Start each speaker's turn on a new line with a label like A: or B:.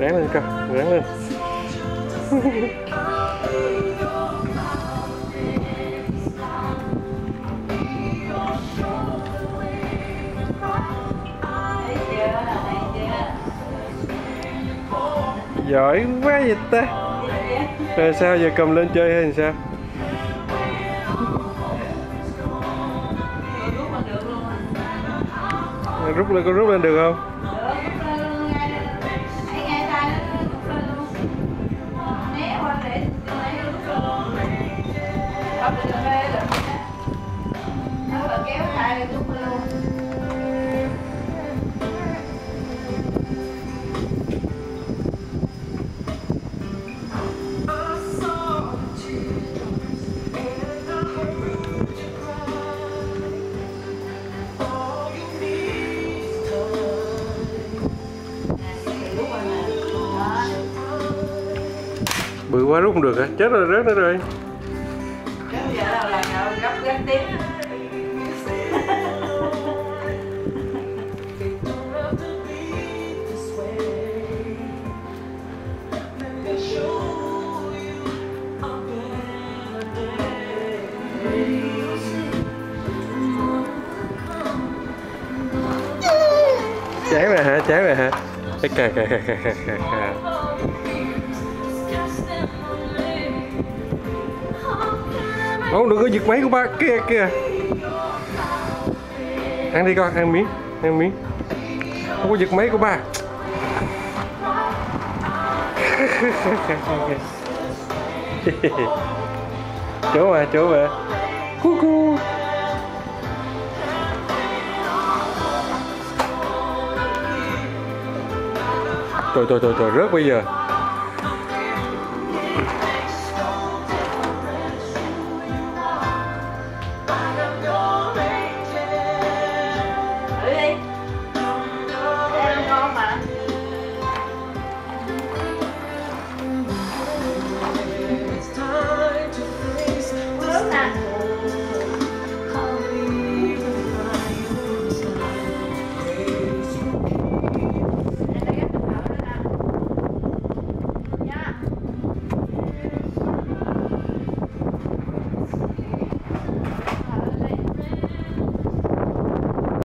A: Ráng lên con, ráng lên. Giỏi quá vậy ta. Rồi sao giờ cầm lên chơi hay sao? Rút lên, con rút lên được không? Bự quá rút không được hả? Chết rồi, rớt nữa rồi. Chán rồi hả? Chán rồi hả? Cà. Không, đừng có giật máy của ba kia. Ăn đi con, ăn miếng. Không có giật máy của ba. Chỗ mà. Cu. Trời, rớt bây giờ.